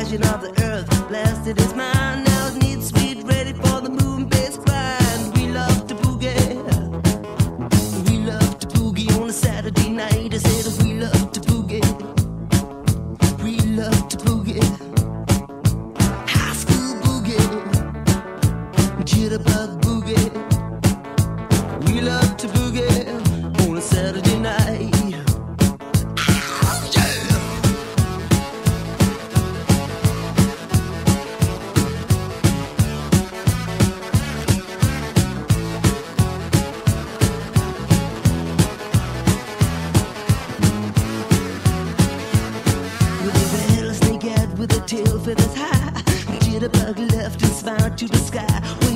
vision of the earth. Blasted his mind, now it needs speed, ready for the moon-based grind. We love to boogie. We love to boogie on a Saturday night. I said we love to boogie. We love to boogie. High school boogie. Jitterbug boogie. We love to boogie on a Saturday night. Tail feathers high, jitterbug left and smiled to the sky.